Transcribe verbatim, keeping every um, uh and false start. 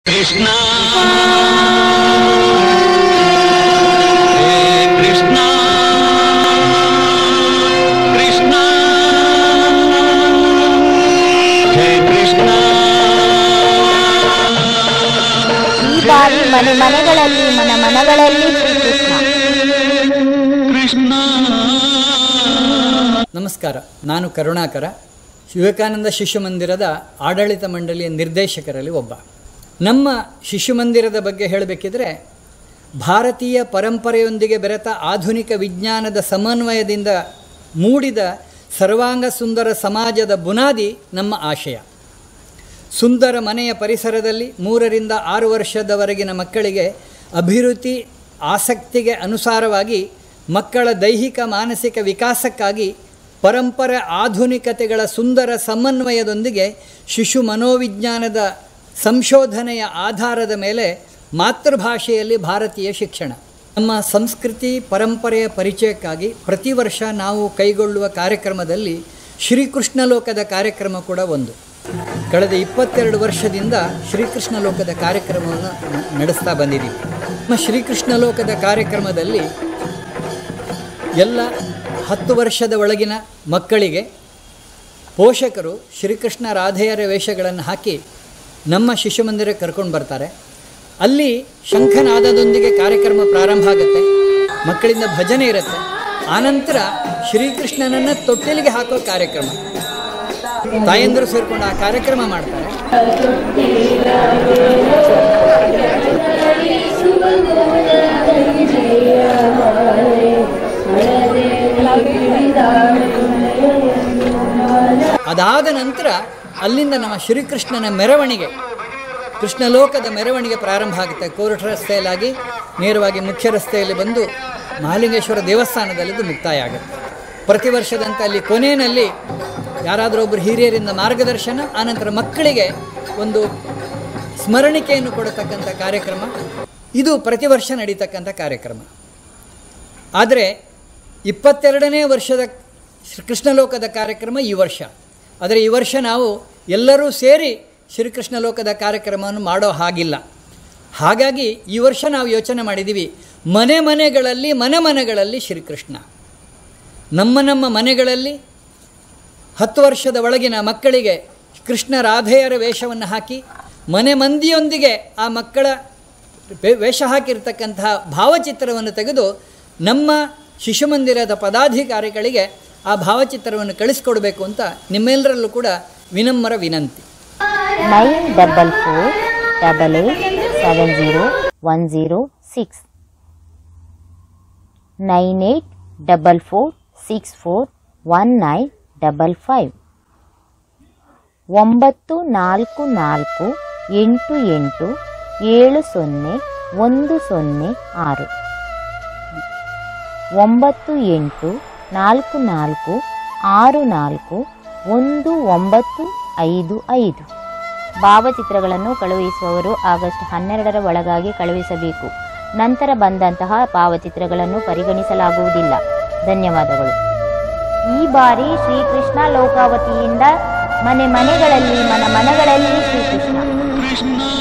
ಕೃಷ್ಣ ಕೃಷ್ಣ ಕೃಷ್ಣ ಹೇ ಕೃಷ್ಣ. ಈ ಬಾರಿ ಮನೆ ಮನೆಗಳಲ್ಲಿ ಮನ ಮನಗಳಲ್ಲಿ ಶ್ರೀಕೃಷ್ಣ. ಕೃಷ್ಣ. ನಮಸ್ಕಾರ, ನಾನು ಕರುಣಾಕರ, ವಿವೇಕಾನಂದ ಶಿಶು ಮಂದಿರದ ಆಡಳಿತ ಮಂಡಳಿಯ ನಿರ್ದೇಶಕರಲ್ಲಿ ಒಬ್ಬ. ನಮ್ಮ ಶಿಶು ಮಂದಿರದ ಬಗ್ಗೆ ಹೇಳಬೇಕಿದ್ರೆ, ಭಾರತೀಯ ಪರಂಪರೆಯೊಂದಿಗೆ ಬೆರೆತ ಆಧುನಿಕ ವಿಜ್ಞಾನದ ಸಮನ್ವಯದಿಂದ ಮೂಡಿದ ಸರ್ವಾಂಗ ಸುಂದರ ಸಮಾಜದ ಬುನಾದಿ ನಮ್ಮ ಆಶಯ. ಸುಂದರ ಮನೆಯ ಪರಿಸರದಲ್ಲಿ ಮೂರರಿಂದ ಆರು ವರ್ಷದವರೆಗಿನ ಮಕ್ಕಳಿಗೆ ಅಭಿವೃದ್ಧಿ ಆಸಕ್ತಿಗೆ ಅನುಸಾರವಾಗಿ ಮಕ್ಕಳ ದೈಹಿಕ ಮಾನಸಿಕ ವಿಕಾಸಕ್ಕಾಗಿ ಪರಂಪರೆ ಆಧುನಿಕತೆಗಳ ಸುಂದರ ಸಮನ್ವಯದೊಂದಿಗೆ ಶಿಶು ಮನೋವಿಜ್ಞಾನದ ಸಂಶೋಧನೆಯ ಆಧಾರದ ಮೇಲೆ ಮಾತೃಭಾಷೆಯಲ್ಲಿ ಭಾರತೀಯ ಶಿಕ್ಷಣ. ನಮ್ಮ ಸಂಸ್ಕೃತಿ ಪರಂಪರೆಯ ಪರಿಚಯಕ್ಕಾಗಿ ಪ್ರತಿ ವರ್ಷ ನಾವು ಕೈಗೊಳ್ಳುವ ಕಾರ್ಯಕ್ರಮದಲ್ಲಿ ಶ್ರೀಕೃಷ್ಣ ಲೋಕದ ಕಾರ್ಯಕ್ರಮ ಕೂಡ ಒಂದು. ಕಳೆದ ಇಪ್ಪತ್ತೆರಡು ವರ್ಷದಿಂದ ಶ್ರೀಕೃಷ್ಣ ಲೋಕದ ಕಾರ್ಯಕ್ರಮವನ್ನು ನಡೆಸ್ತಾ ಬಂದಿದ್ದೀವಿ. ನಮ್ಮ ಶ್ರೀಕೃಷ್ಣ ಲೋಕದ ಕಾರ್ಯಕ್ರಮದಲ್ಲಿ ಎಲ್ಲ ಹತ್ತು ವರ್ಷದ ಒಳಗಿನ ಮಕ್ಕಳಿಗೆ ಪೋಷಕರು ಶ್ರೀಕೃಷ್ಣ ರಾಧೆಯರ ವೇಷಗಳನ್ನು ಹಾಕಿ ನಮ್ಮ ಶಿಶು ಮಂದಿರಕ್ಕೆ ಕರ್ಕೊಂಡು ಬರ್ತಾರೆ. ಅಲ್ಲಿ ಶಂಖನಾದದೊಂದಿಗೆ ಕಾರ್ಯಕ್ರಮ ಪ್ರಾರಂಭ ಆಗುತ್ತೆ, ಮಕ್ಕಳಿಂದ ಭಜನೆ ಇರುತ್ತೆ. ಆನಂತರ ಶ್ರೀಕೃಷ್ಣನನ್ನು ತೊಟ್ಟಿಲಿಗೆ ಹಾಕೋ ಕಾರ್ಯಕ್ರಮ, ತಾಯಂದಿರು ಸೇರಿಕೊಂಡು ಆ ಕಾರ್ಯಕ್ರಮ ಮಾಡ್ತಾರೆ. ಅದಾದ ನಂತರ ಅಲ್ಲಿಂದ ನಮ್ಮ ಶ್ರೀಕೃಷ್ಣನ ಮೆರವಣಿಗೆ, ಕೃಷ್ಣ ಲೋಕದ ಮೆರವಣಿಗೆ ಪ್ರಾರಂಭ ಆಗುತ್ತೆ. ಕೋರ್ಟ್ ರಸ್ತೆಯಲ್ಲಾಗಿ ನೇರವಾಗಿ ಮುಖ್ಯ ರಸ್ತೆಯಲ್ಲಿ ಬಂದು ಮಹಾಲಿಂಗೇಶ್ವರ ದೇವಸ್ಥಾನದಲ್ಲಿದ್ದು ಮುಕ್ತಾಯ ಆಗುತ್ತೆ. ಪ್ರತಿ ವರ್ಷದಂತೆ ಅಲ್ಲಿ ಕೊನೆಯಲ್ಲಿ ಯಾರಾದರೂ ಒಬ್ಬರು ಹಿರಿಯರಿಂದ ಮಾರ್ಗದರ್ಶನ, ಆನಂತರ ಮಕ್ಕಳಿಗೆ ಒಂದು ಸ್ಮರಣಿಕೆಯನ್ನು ಕೊಡತಕ್ಕಂಥ ಕಾರ್ಯಕ್ರಮ. ಇದು ಪ್ರತಿ ವರ್ಷ ನಡೀತಕ್ಕಂಥ ಕಾರ್ಯಕ್ರಮ. ಆದರೆ ಇಪ್ಪತ್ತೆರಡನೇ ವರ್ಷದ ಶ್ರೀಕೃಷ್ಣ ಲೋಕದ ಕಾರ್ಯಕ್ರಮ ಈ ವರ್ಷ. ಆದರೆ ಈ ವರ್ಷ ನಾವು ಎಲ್ಲರೂ ಸೇರಿ ಶ್ರೀಕೃಷ್ಣ ಲೋಕದ ಕಾರ್ಯಕ್ರಮವನ್ನು ಮಾಡೋ ಹಾಗಿಲ್ಲ. ಹಾಗಾಗಿ ಈ ವರ್ಷ ನಾವು ಯೋಚನೆ ಮಾಡಿದ್ದೀವಿ, ಮನೆ ಮನೆಗಳಲ್ಲಿ ಮನೆ ಮನೆಗಳಲ್ಲಿ ಶ್ರೀಕೃಷ್ಣ. ನಮ್ಮ ನಮ್ಮ ಮನೆಗಳಲ್ಲಿ ಹತ್ತು ವರ್ಷದ ಒಳಗಿನ ಮಕ್ಕಳಿಗೆ ಕೃಷ್ಣ ರಾಧೆಯರ ವೇಷವನ್ನು ಹಾಕಿ ಮನೆ ಮಂದಿಯೊಂದಿಗೆ ಆ ಮಕ್ಕಳ ವೇಷ ಹಾಕಿರ್ತಕ್ಕಂತಹ ಭಾವಚಿತ್ರವನ್ನು ತೆಗೆದು ನಮ್ಮ ಶಿಶು ಮಂದಿರದ ಪದಾಧಿಕಾರಿಗಳಿಗೆ ಆ ಭಾವಚಿತ್ರವನ್ನು ಕಳಿಸ್ಕೊಡ್ಬೇಕು ಅಂತ ನಿಮ್ಮೆಲ್ಲರಲ್ಲೂ ಕೂಡ ವಿನಮ್ರ ವಿನಂತಿ. Nine double four double eight seven zero one zero six nine eight double four six four one nine double five ಒಂಬತ್ತು ನಾಲ್ಕು ನಾಲ್ಕು ಎಂಟು ಎಂಟು ಏಳು ಸೊನ್ನೆ ಒಂದು ಸೊನ್ನೆ ಆರು ಒಂಬತ್ತು ಎಂಟು ನಾಲ್ಕು ನಾಲ್ಕು ಆರು ನಾಲ್ಕು ಒಂದು ಒಂಬತ್ತು ಐದು ಐದು. ಭಾವಚಿತ್ರಗಳನ್ನು ಕಳುಹಿಸುವವರು ಆಗಸ್ಟ್ ಹನ್ನೆರಡರ ಒಳಗಾಗಿ ಕಳುಹಿಸಬೇಕು. ನಂತರ ಬಂದಂತಹ ಭಾವಚಿತ್ರಗಳನ್ನು ಪರಿಗಣಿಸಲಾಗುವುದಿಲ್ಲ. ಧನ್ಯವಾದಗಳು. ಈ ಬಾರಿ ಶ್ರೀಕೃಷ್ಣ ಲೋಕಾವತಿಯಿಂದ ಮನೆ ಮನೆಗಳಲ್ಲಿ ಮನ ಮನಗಳಲ್ಲಿ ಶ್ರೀಕೃಷ್ಣ.